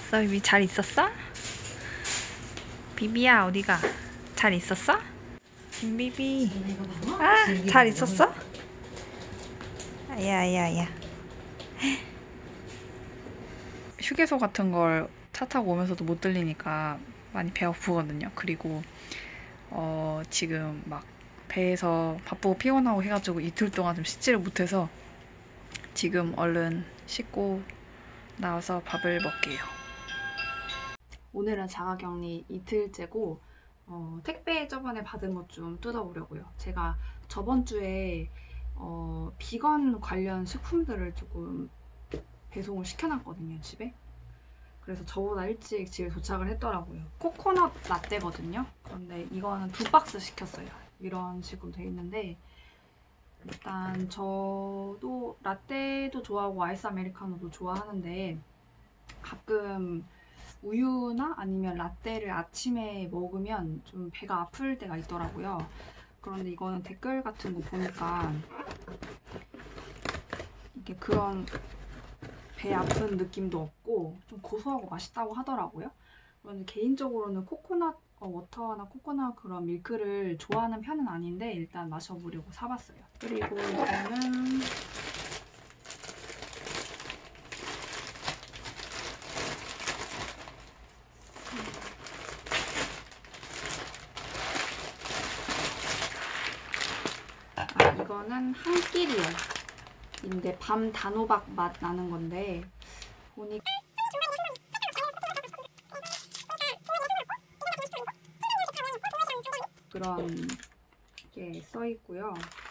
왔어? 비비 잘 있었어? 비비야 어디가? 잘 있었어? 김비비 잘 있었어? 야야야 휴게소 같은 걸 차 타고 오면서도 못 들리니까 많이 배 아프거든요. 그리고 지금 막 배에서 바쁘고 피곤하고 해가지고 이틀 동안 좀 씻지를 못해서 지금 얼른 씻고 나와서 밥을 먹게요. 오늘은 자가격리 이틀째고 택배 저번에 받은 것 좀 뜯어보려고요. 제가 저번 주에 비건 관련 식품들을 조금 배송을 시켜놨거든요, 집에. 그래서 저보다 일찍 집에 도착을 했더라고요. 코코넛 라떼거든요. 그런데 이거는 2박스 시켰어요. 이런 식으로 돼 있는데 일단 저도 라떼도 좋아하고 아이스 아메리카노도 좋아하는데 가끔 우유나 아니면 라떼를 아침에 먹으면 좀 배가 아플 때가 있더라고요. 그런데 이거는 댓글 같은 거 보니까 이게 그런 배 아픈 느낌도 없고 좀 고소하고 맛있다고 하더라고요. 그런데 개인적으로는 코코넛 워터나 코코넛 그런 밀크를 좋아하는 편은 아닌데 일단 마셔보려고 사봤어요. 그리고 이거는 이거는 한끼리요. 인데 밤 단호박 맛 나는 건데 보니 그런 게 써 있고요.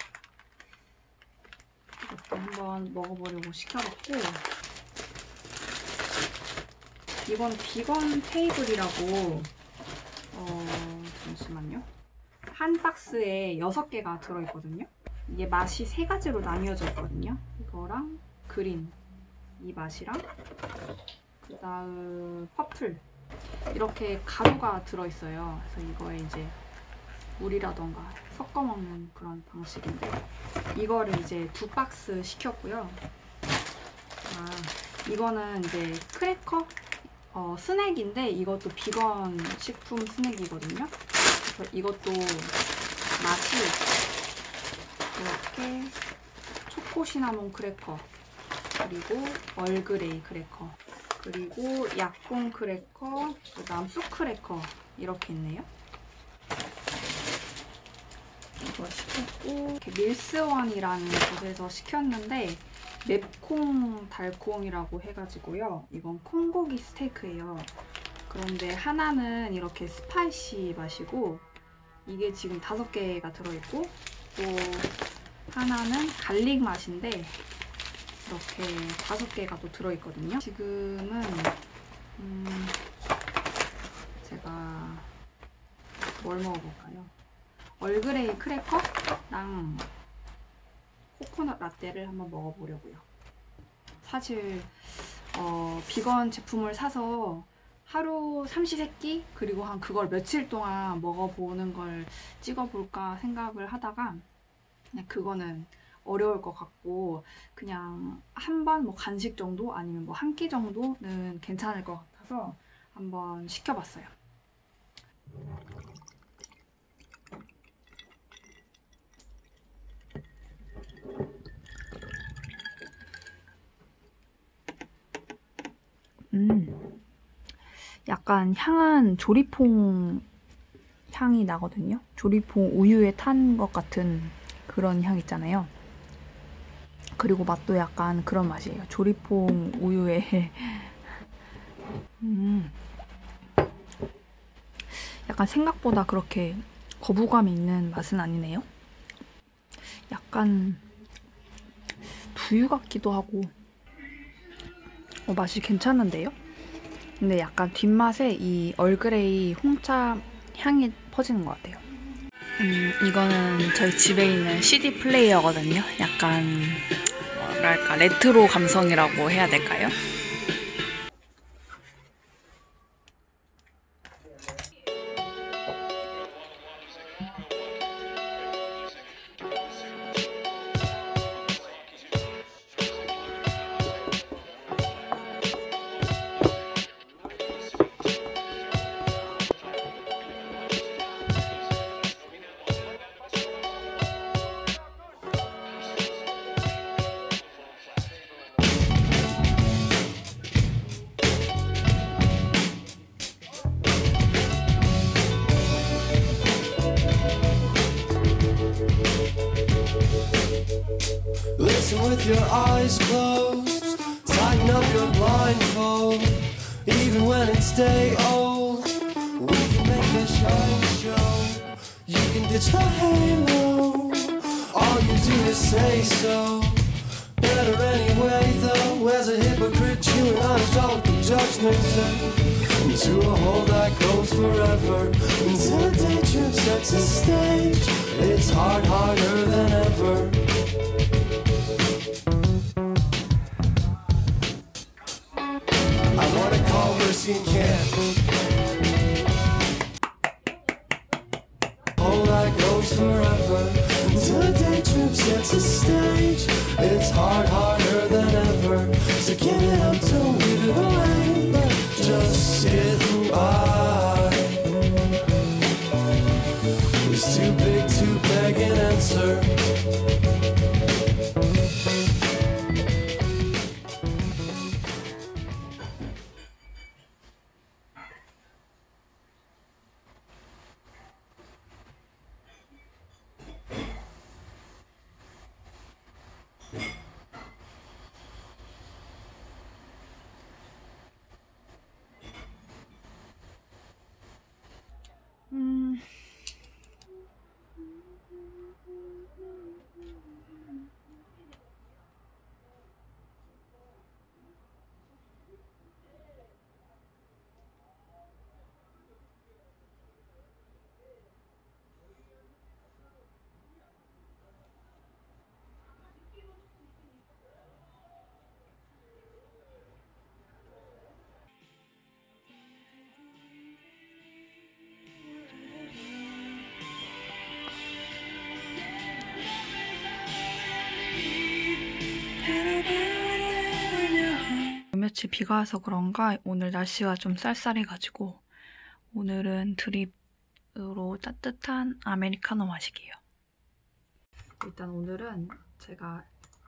이것도 한번 먹어보려고 시켜봤고 이건 비건 테이블이라고 잠시만요. 한 박스에 6개가 들어있거든요. 이게 맛이 3가지로 나뉘어져 있거든요. 이거랑 그린 이 맛이랑 그 다음 퍼플 이렇게 가루가 들어있어요. 그래서 이거에 이제 물이라던가 섞어 먹는 그런 방식인데 이거를 이제 2박스 시켰고요. 이거는 이제 크래커 스낵인데 이것도 비건 식품 스낵이거든요. 그래서 이것도 맛이 이렇게 초코 시나몬 크래커 그리고 얼그레이 크래커 그리고 약봉 크래커 그 다음 쑥 크래커 이렇게 있네요. 이거 시켰고 이렇게 밀스원이라는 곳에서 시켰는데 맵콩 달콩이라고 해가지고요. 이건 콩고기 스테이크예요. 그런데 하나는 이렇게 스파이시 맛이고 이게 지금 5개가 들어있고 또 하나는 갈릭 맛인데 이렇게 5개가 또 들어있거든요. 지금은 제가 뭘 먹어볼까요? 얼그레이 크래커랑 코코넛 라떼를 한번 먹어보려고요. 사실 비건 제품을 사서 하루 삼시세끼 그리고 한 그걸 며칠 동안 먹어보는 걸 찍어볼까 생각을 하다가 그냥 그거는 어려울 것 같고 그냥 한 번 뭐 간식 정도 아니면 뭐 한 끼 정도는 괜찮을 것 같아서 한번 시켜봤어요. 약간 향은 조리퐁 향이 나거든요. 조리퐁 우유에 탄 것 같은 그런 향 있잖아요. 그리고 맛도 약간 그런 맛이에요. 조리퐁 우유에 약간 생각보다 그렇게 거부감이 있는 맛은 아니네요. 약간 두유 같기도 하고 맛이 괜찮은데요? 근데 약간 뒷맛에 이 얼그레이 홍차 향이 퍼지는 것 같아요. 이거는 저희 집에 있는 CD 플레이어거든요. 약간 뭐랄까 레트로 감성이라고 해야 될까요? keep your eyes closed, tighten up your blindfold. Even when it's day old, we can make the show. You can ditch the halo, all you do is say so. Better anyway though, as a hypocrite chewing on his jaw with the judgment. Into a hole that goes forever, until a day trip sets the stage. It's harder than ever. I wanna call Mercy and Camp. Hole that goes forever, until a day trip sets the stage. It's harder than ever. So give it up, don't give it away, but just sitting by. It's too big to beg and answer. 며칠 비가 와서 그런가 오늘 날씨가 좀 쌀쌀해가지고 오늘은 드립으로 따뜻한 아메리카노 마시게요. 일단 오늘은 제가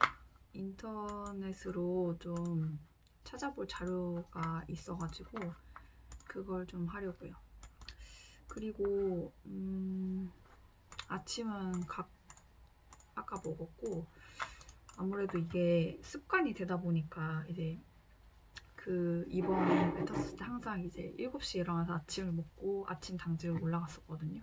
인터넷으로 좀 찾아볼 자료가 있어가지고 그걸 좀 하려고요. 그리고 아침은 아까 먹었고 아무래도 이게 습관이 되다 보니까 이제 그 이번에 탔을 때 항상 이제 7시에 일어나서 아침을 먹고 아침 당직을 올라갔었거든요.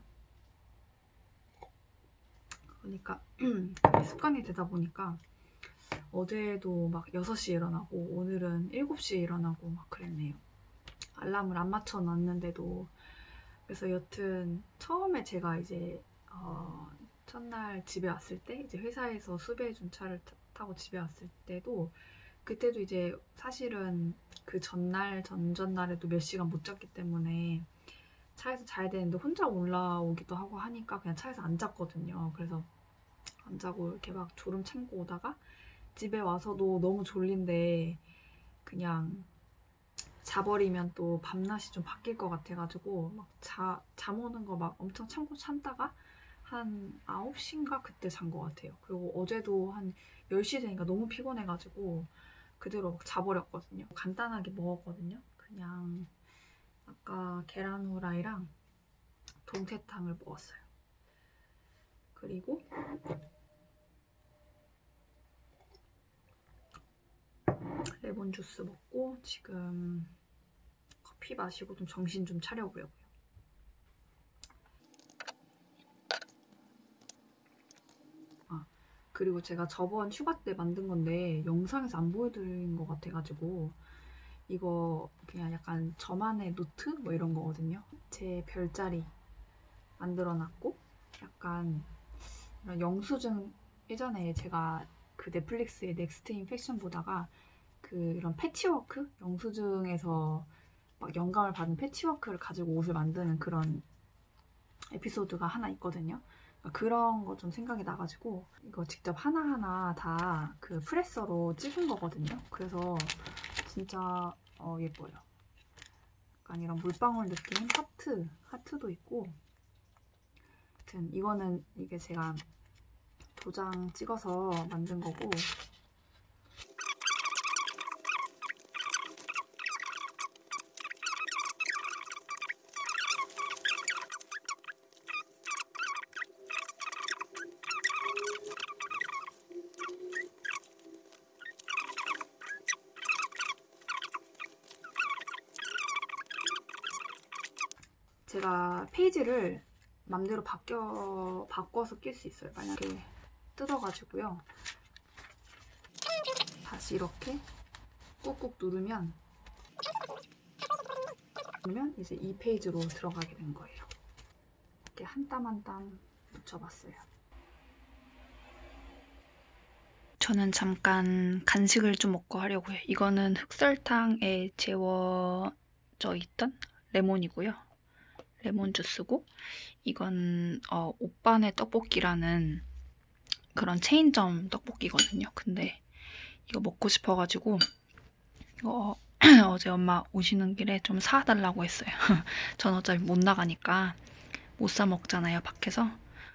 그러니까 습관이 되다 보니까 어제도 막 6시에 일어나고 오늘은 7시에 일어나고 막 그랬네요. 알람을 안 맞춰 놨는데도. 그래서 여튼 처음에 제가 이제 첫날 집에 왔을 때 이제 회사에서 수배해준 차를 타고 집에 왔을 때도 그때도 이제 사실은 그 전전날에도 몇 시간 못 잤기 때문에 차에서 자야 되는데 혼자 올라오기도 하고 하니까 그냥 차에서 안 잤거든요. 그래서 안 자고 이렇게 막 졸음 참고 오다가 집에 와서도 너무 졸린데 그냥 자버리면 또 밤낮이 좀 바뀔 것 같아가지고 막 잠 오는 거 막 엄청 참다가 한 9시인가 그때 잔 것 같아요. 그리고 어제도 한 10시 되니까 너무 피곤해가지고 그대로 자버렸거든요. 간단하게 먹었거든요. 그냥 아까 계란 후라이랑 동태탕을 먹었어요. 그리고 레몬 주스 먹고 지금 커피 마시고 좀 정신 좀 차려보려고요. 그리고 제가 저번 휴가 때 만든 건데 영상에서 안 보여드린 것 같아가지고 이거 그냥 약간 저만의 노트 뭐 이런 거거든요. 제 별자리 만들어놨고 약간 이런 영수증 예전에 제가 그 넷플릭스의 넥스트 인 패션 보다가 그 이런 패치워크 영수증에서 막 영감을 받은 패치워크를 가지고 옷을 만드는 그런 에피소드가 하나 있거든요. 그런 거 좀 생각이 나가지고 이거 직접 하나하나 다 그 프레서로 찍은 거거든요. 그래서 진짜 예뻐요. 약간 이런 물방울 느낌 하트도 있고 아무튼 이거는 이게 제가 도장 찍어서 만든 거고 제가 페이지를 맘대로 바꿔서 낄 수 있어요. 만약에 뜯어가지고요. 다시 이렇게 꾹꾹 누르면 이제 이 페이지로 들어가게 된 거예요. 이렇게 한 땀 한 땀 붙여봤어요. 저는 잠깐 간식을 좀 먹고 하려고요. 이거는 흑설탕에 재워져 있던 레몬이고요. 레몬 주스고, 이건 오빠네 떡볶이라는 그런 체인점 떡볶이거든요. 근데 이거 먹고 싶어가지고 이거 어제 엄마 오시는 길에 좀 사달라고 했어요. 전 어차피 못 나가니까 못 사 먹잖아요, 밖에서.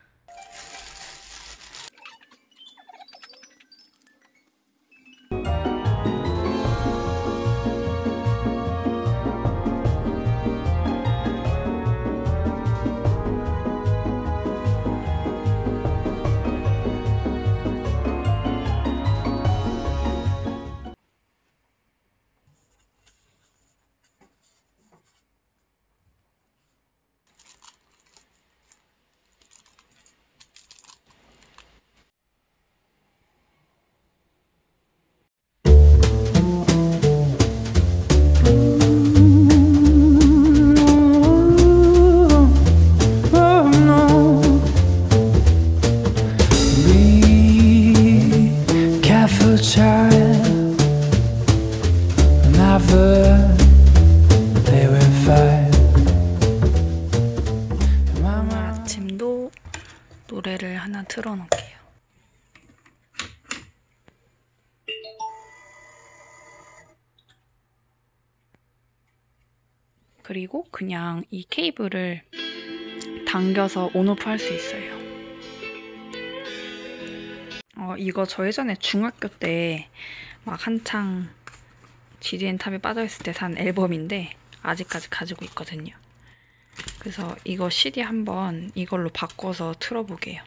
아침도 노래를 하나 틀어놓을게요. 그리고 그냥 이 케이블을 당겨서 온오프 할 수 있어요. 이거 저 예전에 중학교 때 막 한창 GDN 탑에 빠져있을 때 산 앨범인데 아직까지 가지고 있거든요. 그래서 이거 CD 한번 이걸로 바꿔서 틀어보게요.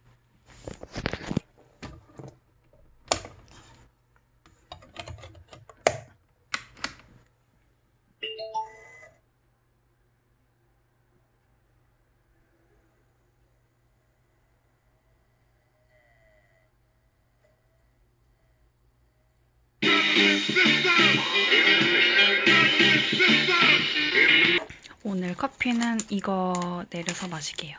오늘 커피는 이거 내려서 마실게요.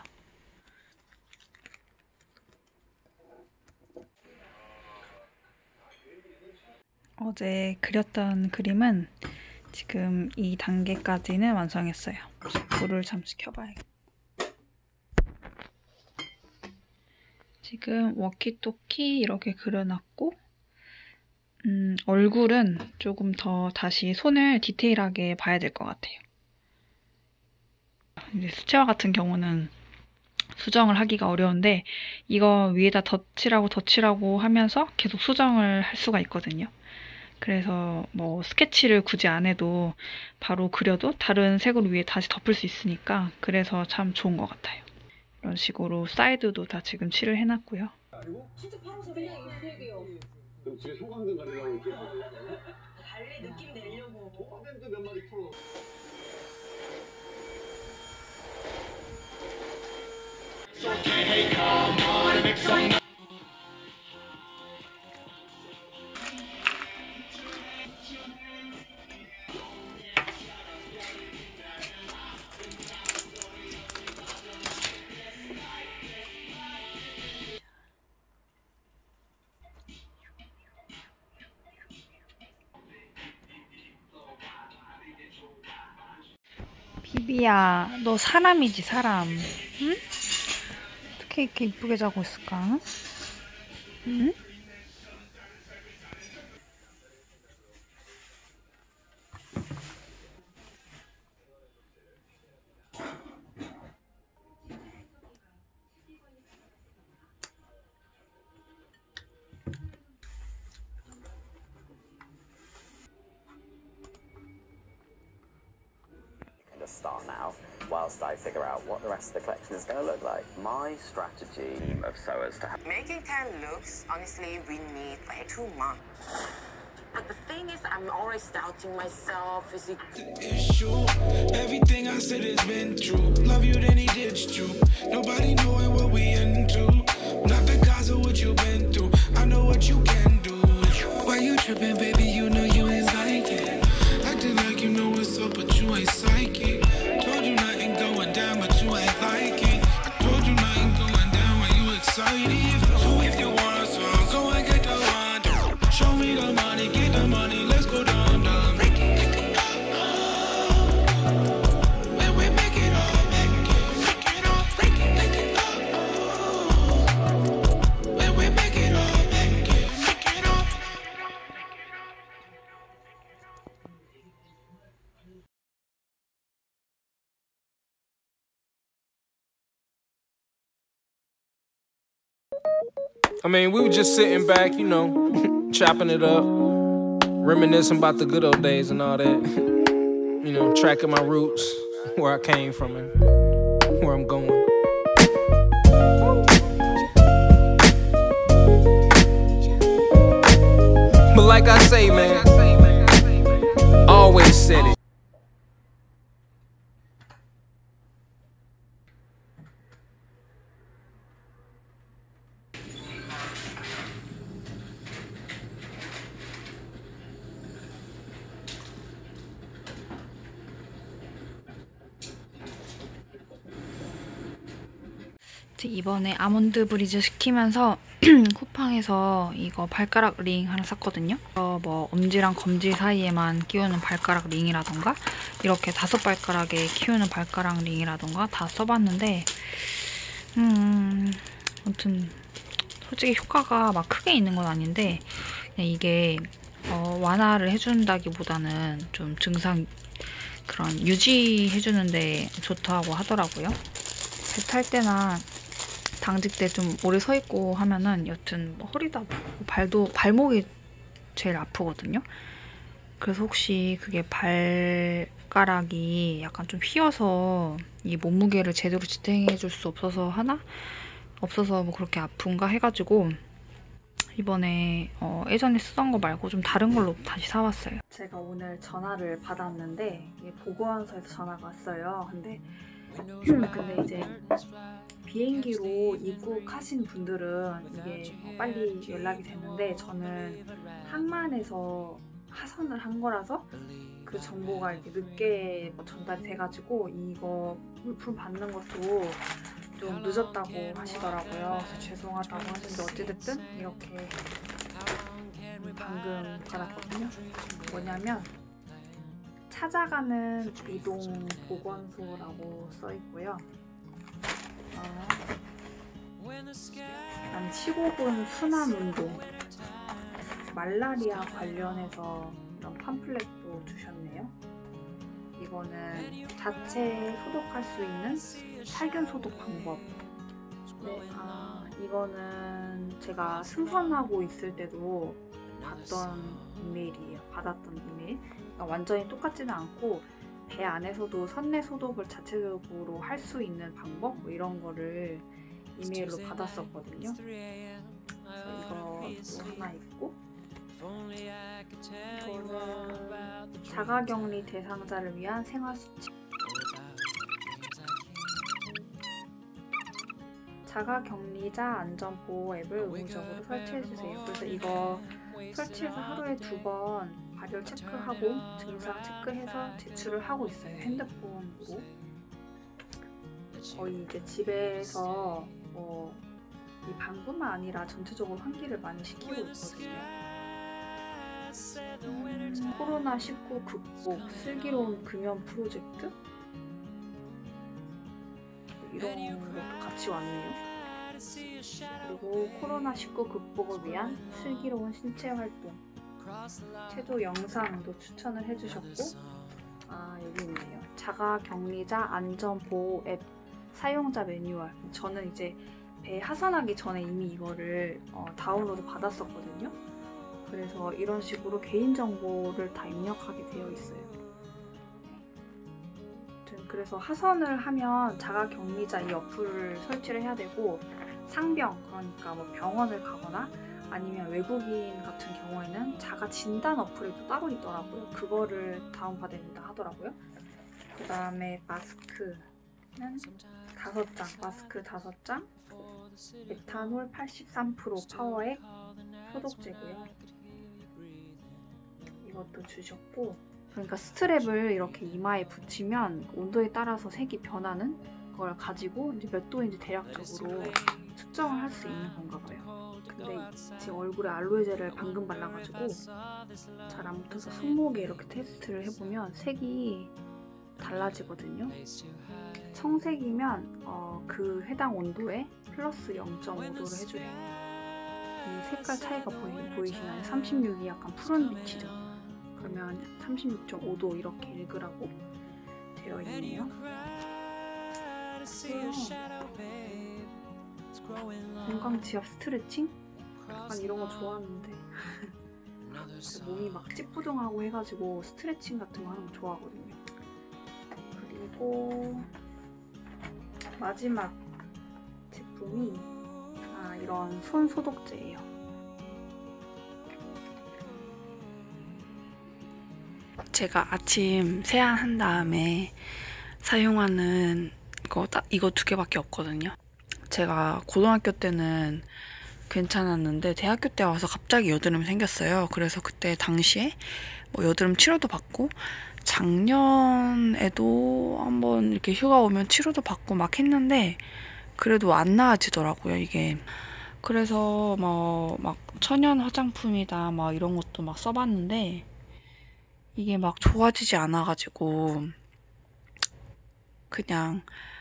어제 그렸던 그림은 지금 이 단계까지는 완성했어요. 불을 잠시 켜봐야겠다. 지금 워키토키 이렇게 그려놨고, 얼굴은 조금 더 다시 손을 디테일하게 봐야 될 것 같아요. 이제 수채화 같은 경우는 수정을 하기가 어려운데 이거 위에다 덧칠하고 하면서 계속 수정을 할 수가 있거든요. 그래서 뭐 스케치를 굳이 안 해도 바로 그려도 다른 색으로 위에 다시 덮을 수 있으니까 그래서 참 좋은 것 같아요. 이런 식으로 사이드도 다 지금 칠을 해놨고요. 진짜 파란색 그냥 입술이요. 그럼 집에 형광등 가지려고 이렇게 달리 느낌 내려고. 화면도 몇 마디 풀어. 비비야, 너 사람이지, 사람. 응? 어떻게 이렇게 이쁘게 자고 있을까? 응? Start now whilst I figure out what the rest of the collection is going to look like. My strategy of sewers to have Making 10 looks, honestly, we need like 2 months. But the thing is, I'm always doubting myself. Is it issue? Everything I best that it's been through. Love you, then he ditched you. Nobody knowing what we into. Not because of what you've been through. I know what you can do. Why you tripping, baby? You know you ain't like it. Acting like you know what's up, but you ain't psychic. Told you nothing going down, but you ain't like it. I told you nothing going down when you excited. So if you want a song, go and get the one. Show me the money, get the money, let's go down, down. Break it, when we make it all, make it all, break it all. When we make it all, make it all. I mean, we were just sitting back, you know, chopping it up, reminiscing about the good old days and all that. You know, tracking my roots, where I came from and where I'm going. But like I say, man, always said it. 이번에 아몬드 브리즈 시키면서 쿠팡에서 이거 발가락 링 하나 샀거든요. 뭐 엄지랑 검지 사이에만 끼우는 발가락 링이라던가 이렇게 5발가락에 끼우는 발가락 링이라던가 다 써봤는데 아무튼 솔직히 효과가 막 크게 있는 건 아닌데 그냥 이게 완화를 해준다기보다는 좀 증상 그런 유지해주는데 좋다고 하더라고요. 배 탈 때나 당직 때 좀 오래 서 있고 하면은 여튼 뭐 허리도 아프고 발목이 제일 아프거든요. 그래서 혹시 그게 발가락이 약간 좀 휘어서 이 몸무게를 제대로 지탱해줄 수 없어서 뭐 그렇게 아픈가 해가지고 이번에 예전에 쓰던 거 말고 좀 다른 걸로 다시 사왔어요. 제가 오늘 전화를 받았는데 이게 보건소에서 전화가 왔어요. 근데 이제 비행기로 입국하신 분들은 이게 빨리 연락이 되는데 저는 항만에서 하선을 한 거라서 그 정보가 이렇게 늦게 전달이 돼가지고 이거 물품 받는 것도 좀 늦었다고 하시더라고요. 그래서 죄송하다고 하시는데 어찌됐든 이렇게 방금 받았거든요. 뭐냐면 찾아가는 이동 보건소라고 써있고요. 한 15분 순환운동, 말라리아 관련해서 이런 팜플렛도 주셨네요. 이거는 자체 소독할 수 있는 살균 소독 방법. 네, 이거는 제가 승선하고 있을 때도 받았던 이메일. 그러니까 완전히 똑같지는 않고 배 안에서도 선내 소독을 자체적으로 할 수 있는 방법 뭐 이런 거를 이메일로 받았었거든요. 그래서 이것도 하나 있고 이거는 자가격리 대상자를 위한 생활수칙. 자가격리자 안전보호 앱을 의무적으로 설치해주세요. 그래서 이거 설치해서 하루에 2번 발열 체크하고 증상 체크해서 제출을 하고 있어요. 핸드폰으로. 거의 이제 집에서 이 방뿐만 아니라 전체적으로 환기를 많이 시키고 있거든요. 코로나19 극복, 슬기로운 금연 프로젝트? 이런 것도 같이 왔네요. 그리고 코로나19 극복을 위한 슬기로운 신체 활동, 체조 영상도 추천을 해주셨고, 여기 있네요. 자가격리자 안전보호 앱 사용자 매뉴얼. 저는 이제 배 하산하기 전에 이미 이거를 다운로드 받았었거든요. 그래서 이런 식으로 개인정보를 다 입력하게 되어 있어요. 그래서 하선을 하면 자가격리자 이 어플을 설치를 해야 되고, 상병, 그러니까 뭐 병원을 가거나 아니면 외국인 같은 경우에는 자가 진단 어플이 또 따로 있더라고요. 그거를 다운받아야 된다 하더라고요. 그 다음에 마스크는 5장, 마스크 5장, 에탄올 83% 파워액 소독제고요. 이것도 주셨고, 그러니까 스트랩을 이렇게 이마에 붙이면 온도에 따라서 색이 변하는 걸 가지고 이제 몇 도인지 대략적으로 측정을 할 수 있는 건가 봐요. 근데 제 얼굴에 알로에젤을 방금 발라가지고 잘 안 붙어서 손목에 이렇게 테스트를 해보면 색이 달라지거든요. 청색이면 그 해당 온도에 플러스 0.5도를 해주래요. 이 색깔 차이가 보이시나요? 36이 약간 푸른 빛이죠. 그러면 36.5도 이렇게 읽으라고 되어 있네요. 건강 지압 스트레칭? 약간 이런 거 좋아하는데 몸이 막 찌뿌둥하고 해가지고 스트레칭 같은 거 하는 거 좋아하거든요. 그리고 마지막 제품이 이런 손 소독제예요. 제가 아침 세안한 다음에 사용하는 이거 2개밖에 없거든요. 제가 고등학교 때는 괜찮았는데 대학교 때 와서 갑자기 여드름이 생겼어요. 그래서 그때 당시에 뭐 여드름 치료도 받고 작년에도 한번 이렇게 휴가 오면 치료도 받고 막 했는데 그래도 안 나아지더라고요, 이게. 그래서 막 천연 화장품이다 막 이런 것도 막 써봤는데 이게 막 좋아지지 않아가지고 그냥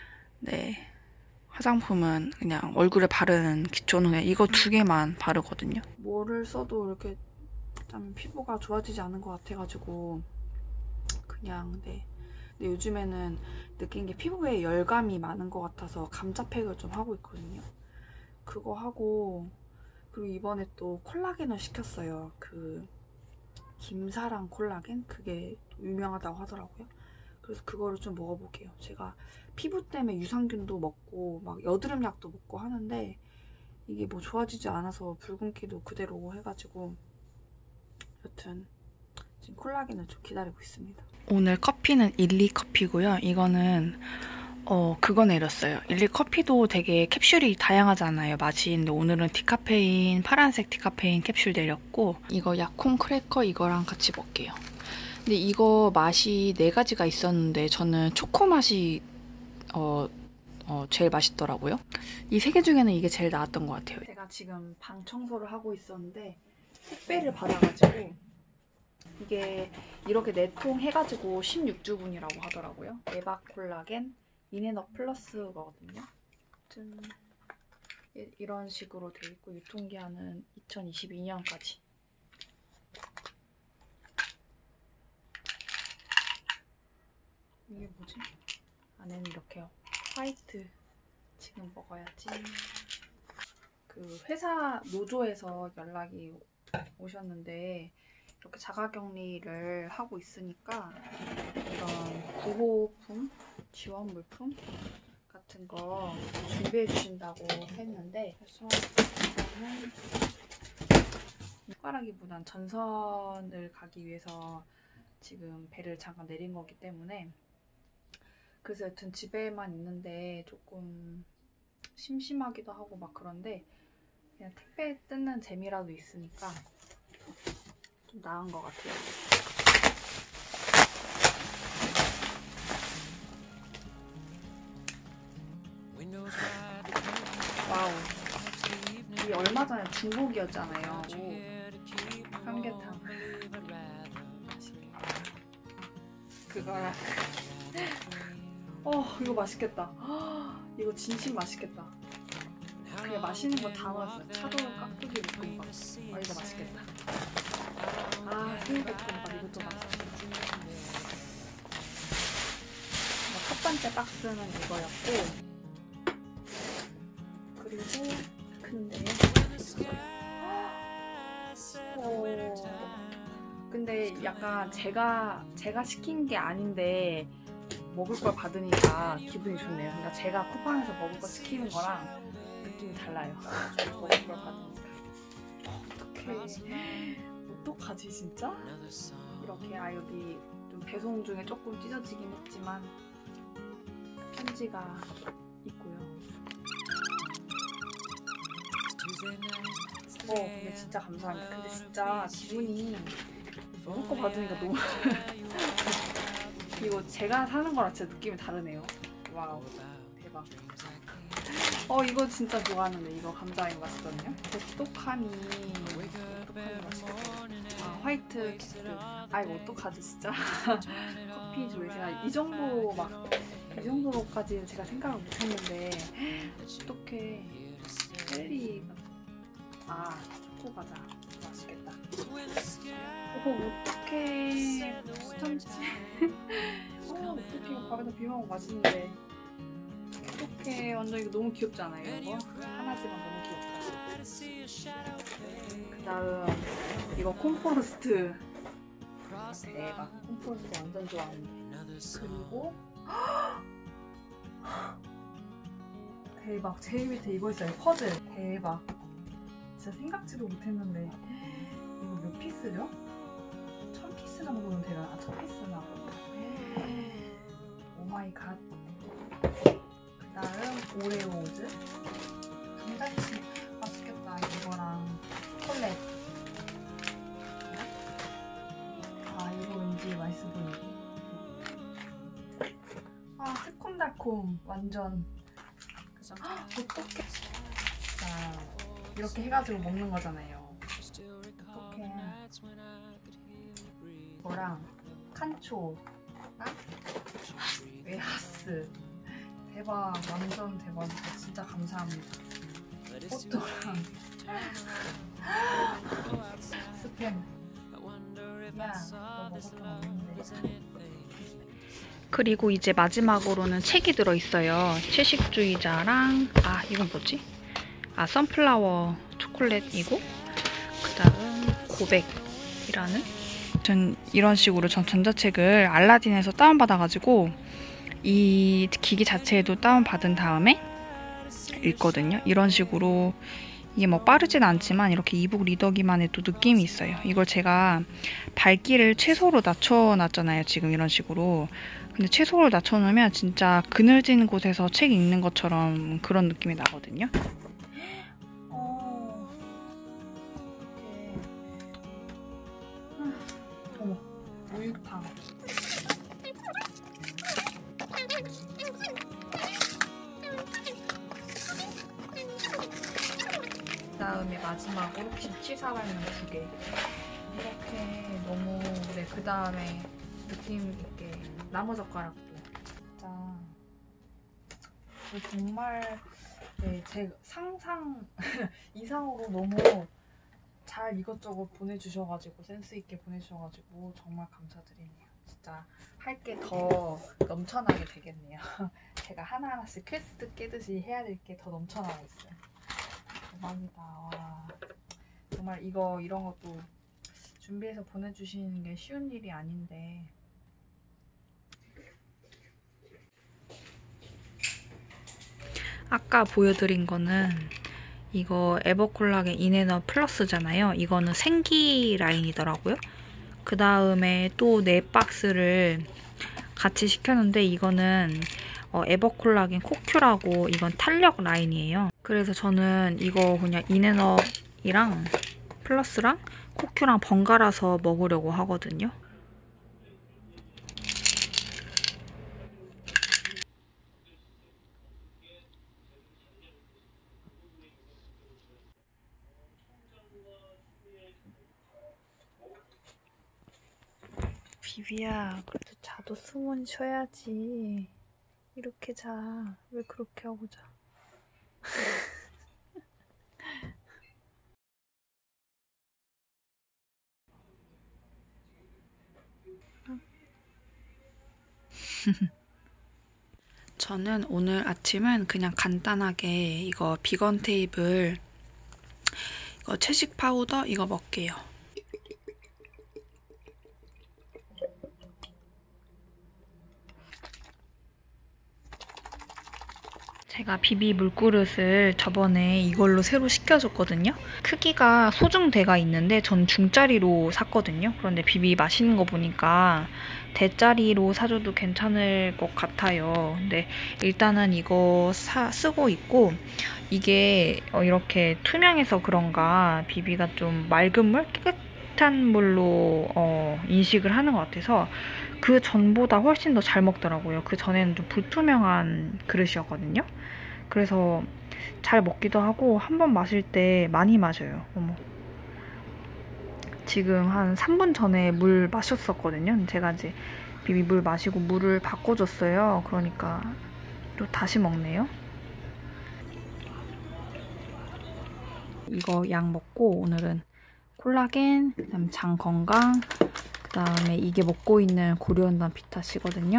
화장품은 그냥 얼굴에 바르는 기초는 그냥 이거 2개만 바르거든요. 뭐를 써도 이렇게 좀 피부가 좋아지지 않은 것 같아가지고 그냥 근데 요즘에는 느낀 게 피부에 열감이 많은 것 같아서 감자팩을 좀 하고 있거든요. 그거 하고 그리고 이번에 또 콜라겐을 시켰어요. 그 김사랑 콜라겐? 그게 유명하다고 하더라고요. 그래서 그거를 좀 먹어볼게요. 제가 피부 때문에 유산균도 먹고 막 여드름 약도 먹고 하는데 이게 뭐 좋아지지 않아서 붉은기도 그대로 해가지고 여튼 지금 콜라겐을 좀 기다리고 있습니다. 오늘 커피는 일리 커피고요. 이거는 그거 내렸어요. 일리 커피도 되게 캡슐이 다양하잖아요, 맛이. 근데 오늘은 디카페인, 파란색 디카페인 캡슐 내렸고 이거 약콩 크래커 이거랑 같이 먹게요. 근데 이거 맛이 4가지가 있었는데 저는 초코 맛이 제일 맛있더라고요. 이 3개 중에는 이게 제일 나았던 것 같아요. 제가 지금 방 청소를 하고 있었는데 택배를 받아가지고 이게 이렇게 4통 해가지고 16주분이라고 하더라고요. 에바 콜라겐 인앤업 플러스거든요. 아무튼 이런 식으로 돼 있고 유통기한은 2022년까지. 이게 뭐지? 안에는 이렇게요. 화이트 지금 먹어야지. 그 회사 노조에서 연락이 오셨는데 이렇게 자가격리를 하고 있으니까 이런 구호품, 지원 물품 같은 거 준비해 주신다고 했는데 그래서 이거는 손가락이보단 전선을 가기 위해서 지금 배를 잠깐 내린 거기 때문에 그래서 여튼 집에만 있는데 조금 심심하기도 하고 막 그런데 그냥 택배 뜯는 재미라도 있으니까 좀 나은 것 같아요. 와우, 이 얼마 전에 중복이었잖아요. 삼계탕 그거랑 이거 맛있겠다. 이거 진심 맛있겠다. 그냥 맛있는 거 다 넣었어요. 차돌 깍두기 볶음밥. 이거 맛있겠다. 새우볶음밥 이것도 맛있겠다. 첫 번째 박스는 이거였고 그리고 근데 근데 약간 제가 시킨 게 아닌데 먹을 걸 받으니까 기분이 좋네요. 그러니까 제가 쿠팡에서 먹을 거 시키는 거랑 느낌이 달라요. 먹을 걸 받으니까. 어떡하지 진짜? 이렇게 여기 좀 배송 중에 조금 찢어지긴 했지만 편지가 있고요. 근데 진짜 감사합니다. 근데 진짜 기분이 이거 받으니까 너무 이거 제가 사는 거랑 진짜 느낌이 다르네요. 와우, 대박. 이거 진짜 좋아하는데 이거 감자인 맛있거든요. 똑똑하니 맛있거든요. 화이트 키스. 이거 어떡하지 진짜. 커피 조이 제가 이 정도로까지는 제가 생각을 못했는데 어떡해. 젤리 초코 과자 맛있겠다. 어떡해. 참치. 어떡해. 밥에다 비벼먹으면 맛있는데. 어떡해. 완전 이거 너무 귀엽지 않아요? 이거? 하나지만 너무 귀엽다. 그 다음 이거 콤포스트. 대박. 콤포스트 완전 좋아하는데. 그리고 대박. 제일 밑에 이거 있어요. 퍼즐. 대박. 진짜 생각지도 못했는데 이거 몇 피스죠? 1000피스 정도는 되나? 1000피스나 오마이갓. 그 다음 오레오즈. 감자칩 맛있겠다. 이거랑 콜렛. 이거 왠지 맛있어 보이고. 새콤달콤 완전. 어떡해. 자, 이렇게 해가지고 먹는 거잖아요. 어떡해. 이거랑 칸초랑 웨하스. 대박. 완전 대박이다. 진짜 감사합니다. 포토랑 스팸. 야, 너 먹었던 거 없는데. 그리고 이제 마지막으로는 책이 들어있어요. 채식주의자랑 이건 뭐지? 선플라워 초콜릿이고 그 다음 고백이라는 전 이런 식으로 전 전자책을 알라딘에서 다운받아가지고 이 기기 자체에도 다운받은 다음에 읽거든요. 이런 식으로 이게 뭐 빠르진 않지만 이렇게 이북 리더기만의 또 느낌이 있어요. 이걸 제가 밝기를 최소로 낮춰놨잖아요. 지금 이런 식으로. 근데 최소로 낮춰놓으면 진짜 그늘진 곳에서 책 읽는 것처럼 그런 느낌이 나거든요. 어머, 우유탕. 그다음에 마지막으로 김치 살아있는 2개. 이렇게 너무 그 다음에 느낌 있게 나무젓가락도. 진짜 정말 제 상상 이상으로 너무 잘 이것저것 보내주셔가지고 센스 있게 보내주셔가지고 정말 감사드리네요. 진짜 할 게 더 넘쳐나게 되겠네요. 제가 하나하나씩 퀘스트 깨듯이 해야 될 게 더 넘쳐나고 있어요. 대박이다. 와. 정말 이런 것도 준비해서 보내주시는 게 쉬운 일이 아닌데. 아까 보여드린 거는 이거 에버콜라겐 인앤어 플러스잖아요. 이거는 생기 라인이더라고요. 그 다음에 또 4박스를 같이 시켰는데 이거는 에버콜라겐 코큐라고 이건 탄력 라인이에요. 그래서 저는 이거 그냥 인앤어이랑 플러스랑 코큐랑 번갈아서 먹으려고 하거든요. 비비야, 그래도 자도 숨은 쉬어야지. 이렇게 자. 왜 그렇게 하고 자. 저는 오늘 아침은 그냥 간단하게 이거 비건 테이블 이거 채식 파우더 이거 먹게요. 제가 비비 물그릇을 저번에 이걸로 새로 시켜줬거든요. 크기가 소중대가 있는데 전 중짜리로 샀거든요. 그런데 비비 맛있는 거 보니까 대짜리로 사줘도 괜찮을 것 같아요. 근데 일단은 이거 쓰고 있고, 이게 이렇게 투명해서 그런가 비비가 좀 맑은 물? 깨끗한 물로 인식을 하는 것 같아서 그 전보다 훨씬 더 잘 먹더라고요. 그 전에는 좀 불투명한 그릇이었거든요. 그래서 잘 먹기도 하고 한 번 마실 때 많이 마셔요. 어머. 지금 한 3분 전에 물 마셨었거든요. 제가 이제 비비 물 마시고 물을 바꿔줬어요. 그러니까 또 다시 먹네요. 이거 약 먹고 오늘은 콜라겐, 그다음에 장 건강, 그다음에 이게 먹고 있는 고려온단 비타씨거든요.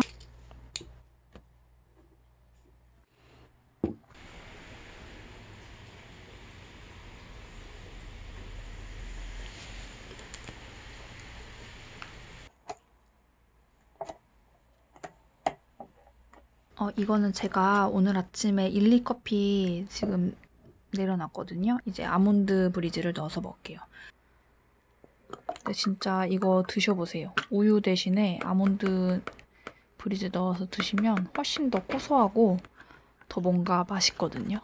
이거는 제가 오늘 아침에 일리커피 지금 내려놨거든요. 이제 아몬드 브리즈를 넣어서 먹을게요. 근데 진짜 이거 드셔보세요. 우유 대신에 아몬드 브리즈 넣어서 드시면 훨씬 더 고소하고 더 뭔가 맛있거든요.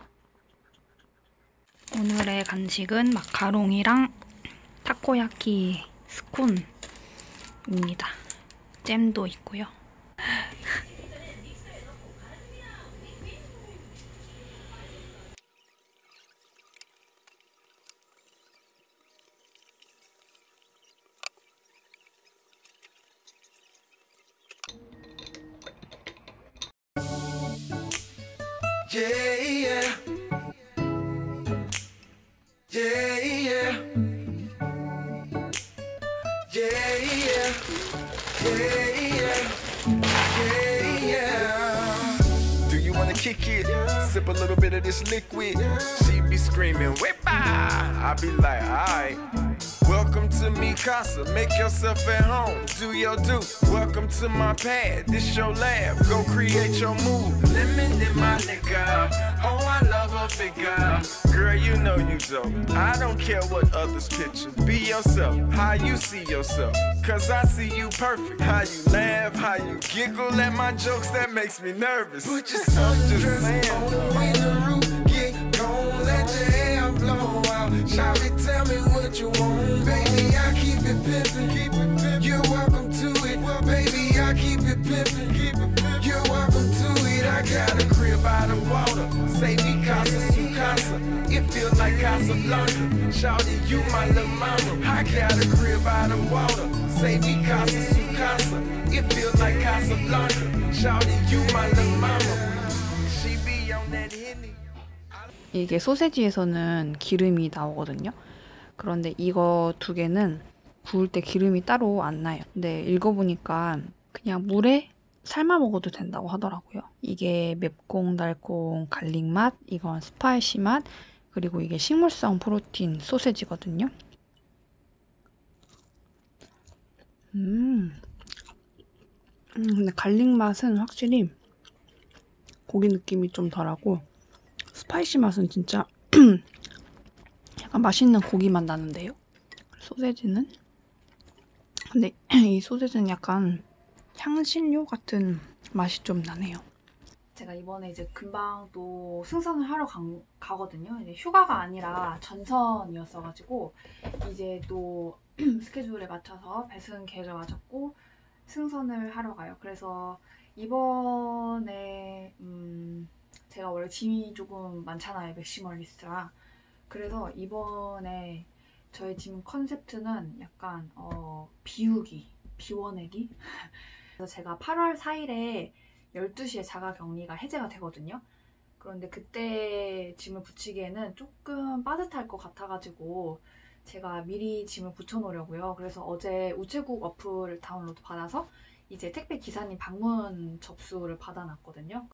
오늘의 간식은 마카롱이랑 타코야키 스콘입니다. 잼도 있고요. Yeah, yeah. Yeah, yeah. Yeah, yeah. Yeah, yeah. Yeah, yeah. Do you wanna kick it? Sip a little bit of this liquid. She be screaming, whip! I be like, alright. Welcome to me casa, make yourself at home, do your do. Welcome to my pad, this your lab, go create your move. Lemon in my nigga, oh I love her figure. Girl, you know you dope, I don't care what others picture. Be yourself, how you see yourself, cause I see you perfect. How you laugh, how you giggle at my jokes, that makes me nervous. Put your sundress on in the roof, get gone, let your hair blow out. Shout it, tell me what you want, baby, I keep it pimpin', you're welcome to it, baby, I keep it pimpin', you're welcome to it. I got a crib by the water, say me casa su casa, it feel like Casablanca, shout it, you my little mama. I got a crib by the water, say me casa su casa, it feel like Casablanca, shout it, you my little mama. She be on that Henny. 이게 소세지에서는 기름이 나오거든요. 그런데 이거 두 개는 구울 때 기름이 따로 안 나요. 근데 읽어보니까 그냥 물에 삶아 먹어도 된다고 하더라고요. 이게 맵콩달콩 갈릭 맛, 이건 스파이시 맛, 그리고 이게 식물성 프로틴 소세지거든요. 근데 갈릭 맛은 확실히 고기 느낌이 좀 덜하고, 스파이시 맛은 진짜 약간 맛있는 고기 맛 나는데요. 소세지는? 근데 이 소세지는 약간 향신료 같은 맛이 좀 나네요. 제가 이번에 이제 금방 또 승선을 하러 가거든요. 이제 휴가가 아니라 전선이었어가지고 이제 또 스케줄에 맞춰서 배승 계획을 맞췄고 승선을 하러 가요. 그래서 이번에 제가 원래 짐이 조금 많잖아요. 맥시멀리스트라. 그래서 이번에 저희 짐 컨셉트는 약간 비우기, 비워내기. 그래서 제가 8월 4일에 12시에 자가격리가 해제가 되거든요. 그런데 그때 짐을 붙이기에는 조금 빠듯할 것 같아가지고 제가 미리 짐을 붙여놓으려고요. 그래서 어제 우체국 어플을 다운로드 받아서 이제 택배 기사님 방문 접수를 받아놨거든요.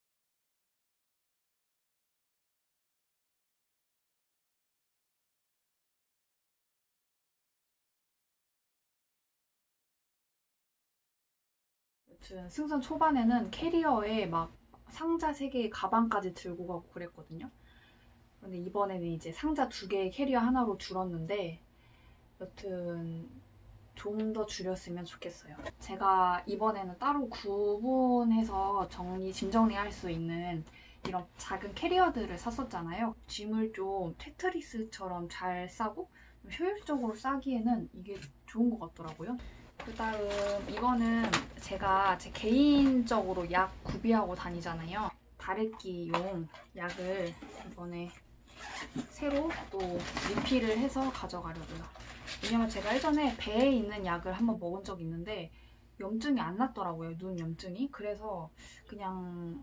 여튼 승선 초반에는 캐리어에 막 상자 3개 가방까지 들고 가고 그랬거든요. 근데 이번에는 이제 상자 2개 캐리어 하나로 줄었는데 여튼 좀 더 줄였으면 좋겠어요. 제가 이번에는 따로 구분해서 짐 정리할 수 있는 이런 작은 캐리어들을 샀었잖아요. 짐을 좀 테트리스처럼 잘 싸고 효율적으로 싸기에는 이게 좋은 것 같더라고요. 그 다음 이거는 제가 제 개인적으로 약 구비하고 다니잖아요. 다래끼용 약을 이번에 새로 또 리필을 해서 가져가려고요. 왜냐면 제가 예전에 배에 있는 약을 한번 먹은 적이 있는데 염증이 안 났더라고요. 눈 염증이. 그래서 그냥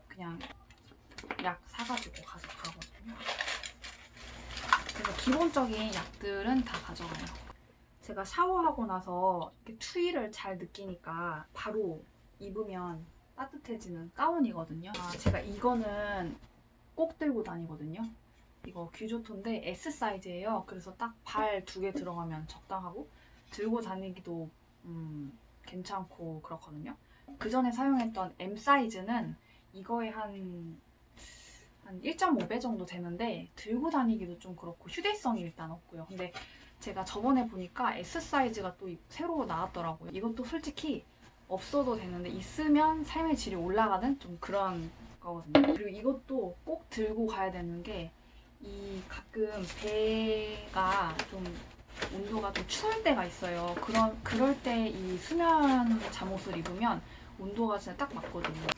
약 사가지고 가거든요. 그래서 기본적인 약들은 다 가져가요. 제가 샤워하고 나서 이렇게 추위를 잘 느끼니까 바로 입으면 따뜻해지는 가운이거든요. 제가 이거는 꼭 들고 다니거든요. 이거 귀조토인데 S 사이즈예요. 그래서 딱 발 2개 들어가면 적당하고 들고 다니기도 괜찮고 그렇거든요. 그 전에 사용했던 M 사이즈는 이거에 한 1.5배 정도 되는데 들고 다니기도 좀 그렇고 휴대성이 일단 없고요. 근데 제가 저번에 보니까 S 사이즈가 또 새로 나왔더라고요. 이것도 솔직히 없어도 되는데 있으면 삶의 질이 올라가는 좀 그런 거거든요. 그리고 이것도 꼭 들고 가야 되는 게 가끔 배가 좀 온도가 좀 추울 때가 있어요. 그럴 때 이 수면 잠옷을 입으면 온도가 진짜 딱 맞거든요.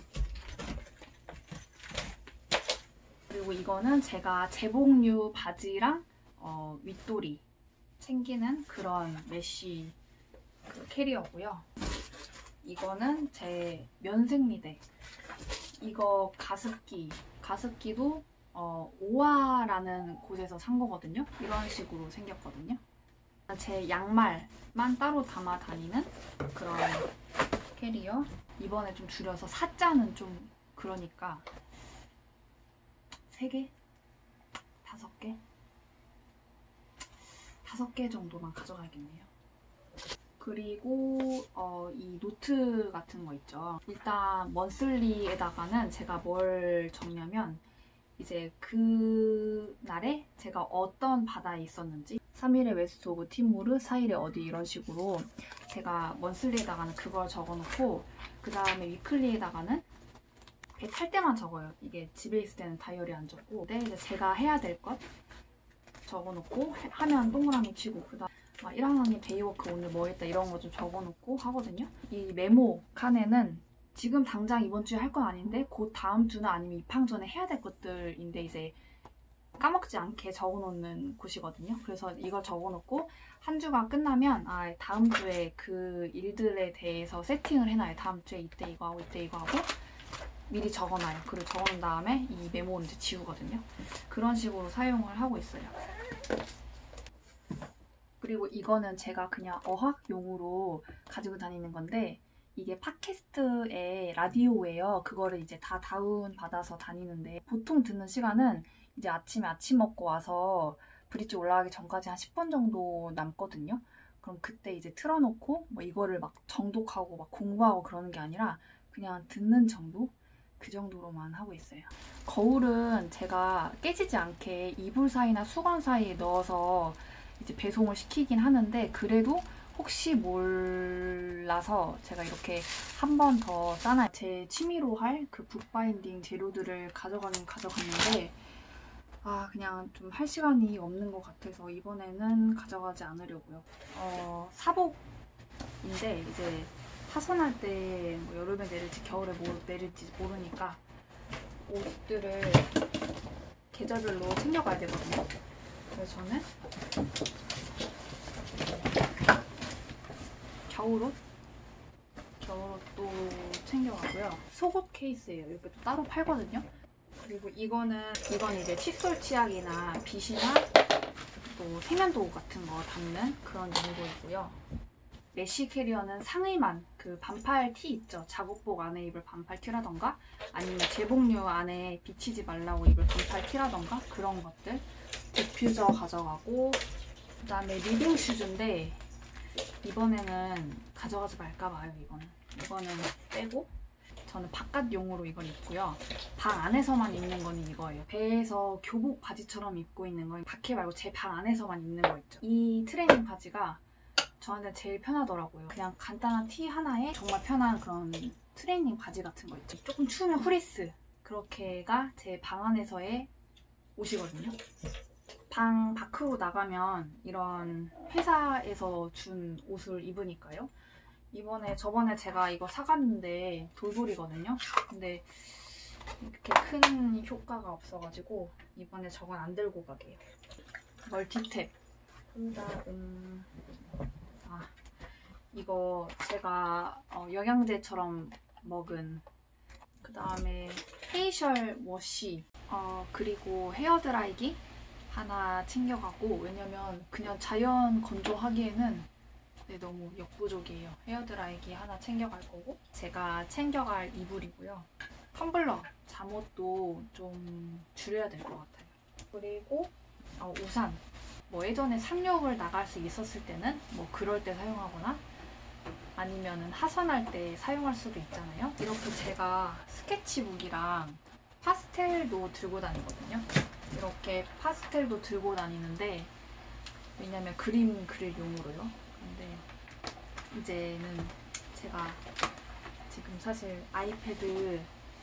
그리고 이거는 제가 제복류 바지랑 윗도리 챙기는 그런 메쉬 캐리어고요. 이거는 제 면생리대. 이거 가습기도 오아라는 곳에서 산 거거든요. 이런 식으로 생겼거든요. 제 양말만 따로 담아 다니는 그런 캐리어. 이번에 좀 줄여서 4자는 좀 그러니까 3개? 5개? 5개 정도만 가져가야겠네요. 그리고 이 노트 같은 거 있죠. 일단 먼슬리에다가는 제가 뭘 적냐면 이제 그날에 제가 어떤 바다에 있었는지 3일에 웨스트 오브 티모르, 4일에 어디 이런 식으로 제가 먼슬리에다가는 그걸 적어놓고 그 다음에 위클리에다가는 배 탈 때만 적어요. 이게 집에 있을 때는 다이어리 안 적고 근데 이제 제가 해야 될 것 적어놓고 하면 동그라미 치고 그 다음 막 1학년이 베이워크 오늘 뭐 했다 이런 거 좀 적어놓고 하거든요. 이 메모 칸에는 지금 당장 이번 주에 할 건 아닌데 곧 다음 주나 아니면 입학 전에 해야 될 것들인데 이제 까먹지 않게 적어놓는 곳이거든요. 그래서 이걸 적어놓고 한 주가 끝나면 다음 주에 그 일들에 대해서 세팅을 해놔요. 다음 주에 이때 이거 하고 이때 이거 하고 미리 적어놔요. 그리고 적어놓은 다음에 이 메모를 이제 지우거든요. 그런 식으로 사용을 하고 있어요. 그리고 이거는 제가 그냥 어학용으로 가지고 다니는 건데 이게 팟캐스트의 라디오예요. 그거를 이제 다 다운 받아서 다니는데 보통 듣는 시간은 이제 아침에 아침 먹고 와서 브릿지 올라가기 전까지 한 10분 정도 남거든요. 그럼 그때 이제 틀어놓고 뭐 이거를 막 정독하고 막 공부하고 그러는 게 아니라 그냥 듣는 정도? 그 정도로만 하고 있어요. 거울은 제가 깨지지 않게 이불 사이나 수건 사이에 넣어서 이제 배송을 시키긴 하는데 그래도 혹시 몰라서 제가 이렇게 한 번 더 싸놔요. 제 취미로 할 그 북바인딩 재료들을 가져갔는데 그냥 좀 할 시간이 없는 것 같아서 이번에는 가져가지 않으려고요. 사복인데 이제 파손할 때 뭐 여름에 내릴지 겨울에 내릴지 모르니까 옷들을 계절별로 챙겨가야 되거든요. 그래서 저는 겨울옷도 챙겨가고요. 속옷 케이스예요. 이렇게 또 따로 팔거든요. 그리고 이건 이제 칫솔 치약이나 빗이나 또 세면도구 같은 거 담는 그런 용도이고요. 메쉬 캐리어는 상의만 그 반팔 티 있죠. 작업복 안에 입을 반팔 티라던가 아니면 제복류 안에 비치지 말라고 입을 반팔 티라던가 그런 것들. 디퓨저 가져가고 그 다음에 리빙 슈즈인데 이번에는 가져가지 말까 봐요. 이거는 빼고 저는 바깥용으로 이걸 입고요. 방 안에서만 입는 거는 이거예요. 배에서 교복 바지처럼 입고 있는 건 밖에 말고 제 방 안에서만 입는 거 있죠. 이 트레이닝 바지가 저한테 제일 편하더라고요. 그냥 간단한 티 하나에 정말 편한 그런 트레이닝 바지 같은 거 있죠. 조금 추우면 후리스, 그렇게가 제 방 안에서의 옷이거든요. 방 밖으로 나가면 이런 회사에서 준 옷을 입으니까요. 저번에 제가 이거 사갔는데 돌돌이거든요. 근데 이렇게 큰 효과가 없어가지고 이번에 저건 안 들고 가게요. 멀티탭. 그다음 이거 제가 영양제처럼 먹은, 그 다음에 페이셜 워시, 그리고 헤어드라이기 하나 챙겨가고, 왜냐면 그냥 자연 건조하기에는 너무 역부족이에요. 헤어드라이기 하나 챙겨갈 거고, 제가 챙겨갈 이불이고요. 텀블러, 잠옷도 좀 줄여야 될 것 같아요. 그리고 우산. 뭐 예전에 상륙을 나갈 수 있었을 때는 뭐 그럴 때 사용하거나 아니면은 하산할 때 사용할 수도 있잖아요. 이렇게 제가 스케치북이랑 파스텔도 들고 다니거든요. 이렇게 파스텔도 들고 다니는데, 왜냐면 그림 그릴 용으로요. 근데 이제는 제가 지금 사실 아이패드를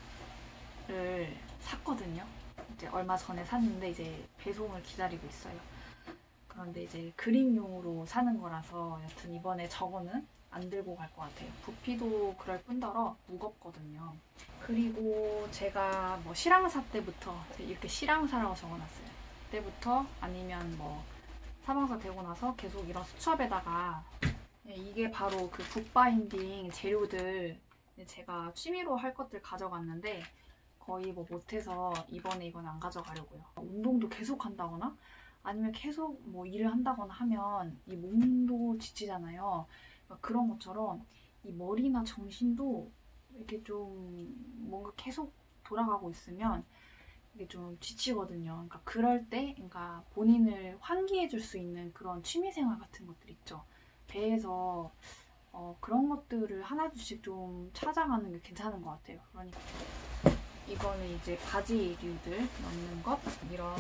샀거든요. 이제 얼마 전에 샀는데 이제 배송을 기다리고 있어요. 그런데 이제 그림용으로 사는 거라서 여튼 이번에 저거는 안 들고 갈 것 같아요. 부피도 그럴 뿐더러 무겁거든요. 그리고 제가 뭐 실황사 때부터 이렇게 실황사라고 적어놨어요. 그때부터 아니면 뭐 사망사 되고 나서 계속 이런 수첩에다가, 이게 바로 그 북바인딩 재료들, 제가 취미로 할 것들 가져갔는데 거의 뭐 못해서 이번에 이건 안 가져가려고요. 운동도 계속 한다거나 아니면 계속 뭐 일을 한다거나 하면 이 몸도 지치잖아요. 그러니까 그런 것처럼 이 머리나 정신도 이렇게 좀 뭔가 계속 돌아가고 있으면 이게 좀 지치거든요. 그러니까 그럴 때, 그러니까 본인을 환기해줄 수 있는 그런 취미생활 같은 것들 있죠. 배에서 그런 것들을 하나둘씩 좀 찾아가는 게 괜찮은 것 같아요. 그러니까 이거는 이제 바지류들 넣는 것, 이런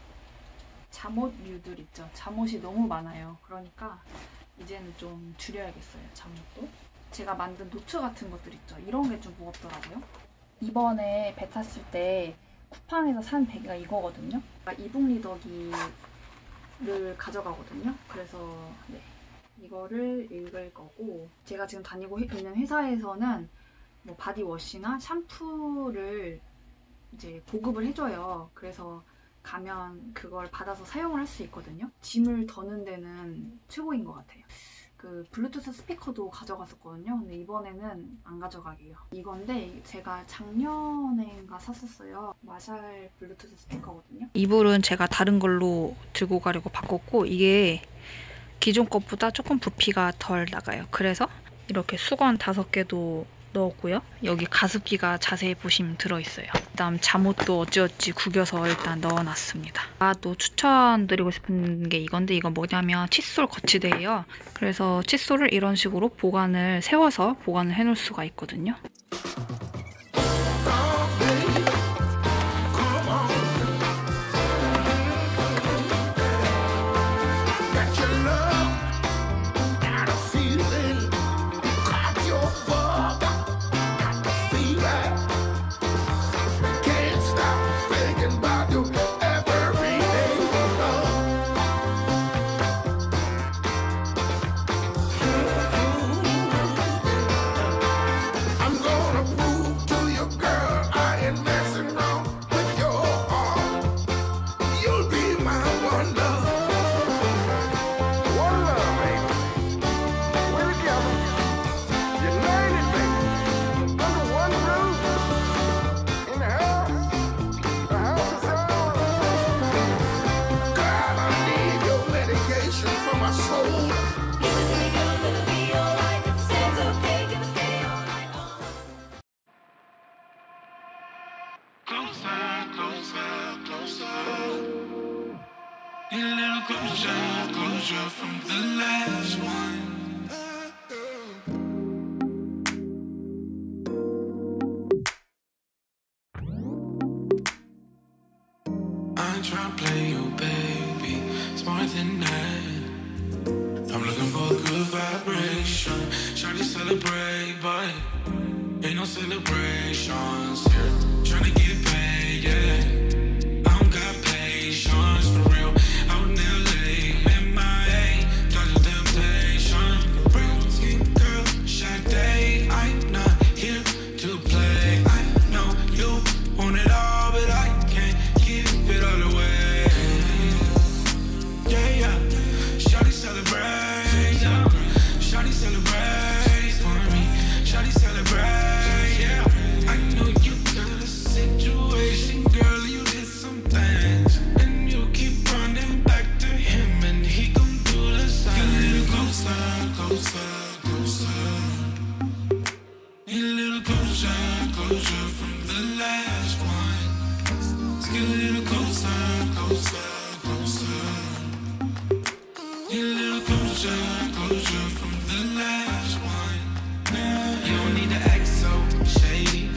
잠옷류들 있죠. 잠옷이 너무 많아요. 그러니까 이제는 좀 줄여야겠어요, 잠옷도. 제가 만든 노트 같은 것들 있죠. 이런 게 좀 무겁더라고요. 이번에 배 탔을 때 쿠팡에서 산 베개가 이거거든요. 이북 리더기를 가져가거든요. 그래서 네, 이거를 읽을 거고, 제가 지금 다니고 있는 회사에서는 뭐 바디워시나 샴푸를 이제 보급을 해줘요. 그래서 가면 그걸 받아서 사용을 할 수 있거든요. 짐을 더는 데는 최고인 것 같아요. 그 블루투스 스피커도 가져갔었거든요. 근데 이번에는 안 가져가게요. 이건데 제가 작년에인가 샀었어요. 마샬 블루투스 스피커거든요. 이불은 제가 다른 걸로 들고 가려고 바꿨고, 이게 기존 것보다 조금 부피가 덜 나가요. 그래서 이렇게 수건 5개도 넣었고요. 여기 가습기가 자세히 보시면 들어있어요. 그다음 잠옷도 어찌어찌 구겨서 일단 넣어놨습니다. 또 추천드리고 싶은 게 이건데, 이건 뭐냐면 칫솔 거치대예요. 그래서 칫솔을 이런 식으로 세워서 보관을 해놓을 수가 있거든요. Closure from the last one. try to play you, baby. It's more than that. I'm looking for a good vibration. Shawty celebrate, but ain't no celebrations here. Tryna get paid, yeah. I don't got patience for real. Out in LA, MIA, dodge the temptation. Real skin girl, Sade, I'm not here to play. I know you want it all, but I can't give it all away. Yeah, yeah. Shawty celebrate, yeah. Shawty celebrate for me. Shawty celebrate, yeah. I know you got a situation, girl. You did some things, and you keep running back to him, and he gon' do the same. Get a little closer, closer, closer. Need a little closer, closer from the last one. Let's get a little closer, closer, closer. Need a little closer, closer from the last one. You don't need to act so shady.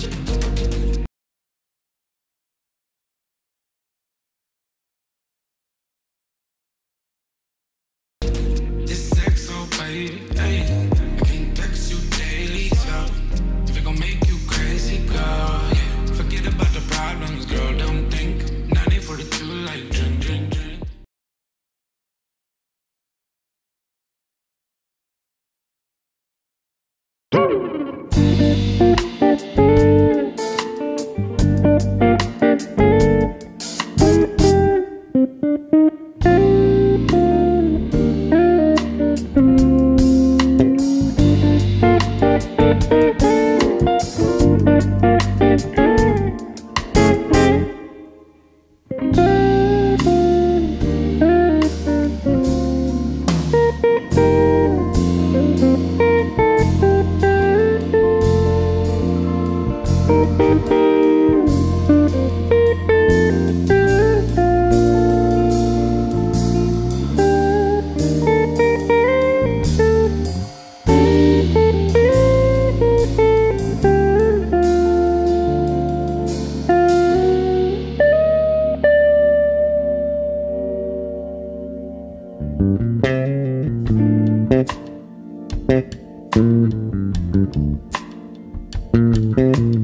This sex so baby, hey. I can't text you daily, so if it gon' make you crazy, girl, yeah. Forget about the problems, girl, don't think. 9042 like drink, drink, drink. Thank you.